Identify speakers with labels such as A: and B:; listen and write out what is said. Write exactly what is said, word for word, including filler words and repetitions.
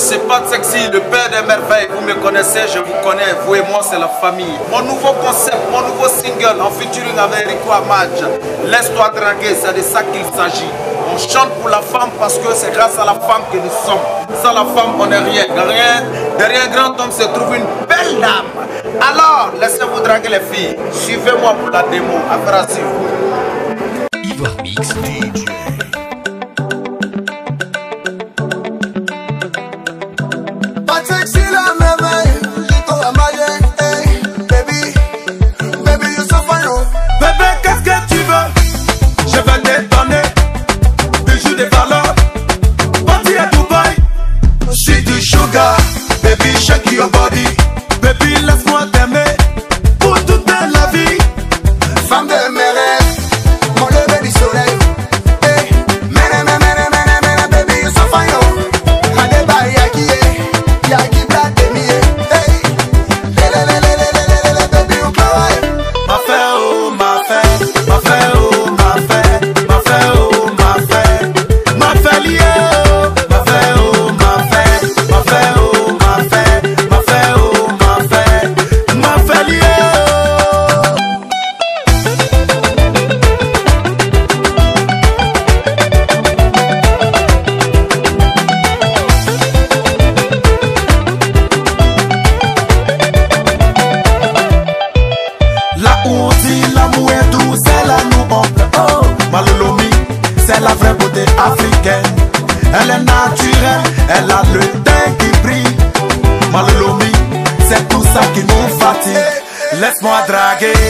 A: c'est pas sexy, le père des merveilles. Vous me connaissez, je vous connais. Vous et moi, c'est la famille. Mon nouveau concept, mon nouveau single en featuring avec Rico Amadj. Laisse-toi draguer, c'est de ça qu'il s'agit. On chante pour la femme parce que c'est grâce à la femme que nous sommes. Sans la femme, on n'est rien. Derrière, derrière un grand homme se trouve une belle dame. Alors, laissez-vous draguer les filles. Suivez-moi pour la démo. Affaire à suivre.
B: Ivoire Mix D J.
C: Baby, shake your body. Baby, laisse-moi t'aimer pour toute la vie. Femme de mes rêves, mon lever du soleil. Hey, mene, mene, mene, mene, mene, baby, you so fine, oh. Adeba yaki, yaki black de mi, hey. Lele, lele, lele, lele, baby, you cry. Ma fée, oh, ma fée, ma fée, oh, ma fée, ma fée, oh, ma fée, ma fée liée, oh, ma fée, oh, ma fée, ma fée, oh. C'est la vraie beauté africaine. Elle est naturelle, elle a le teint qui brille. Malolomi, c'est tout ça qui nous fatigue. Laisse-moi draguer.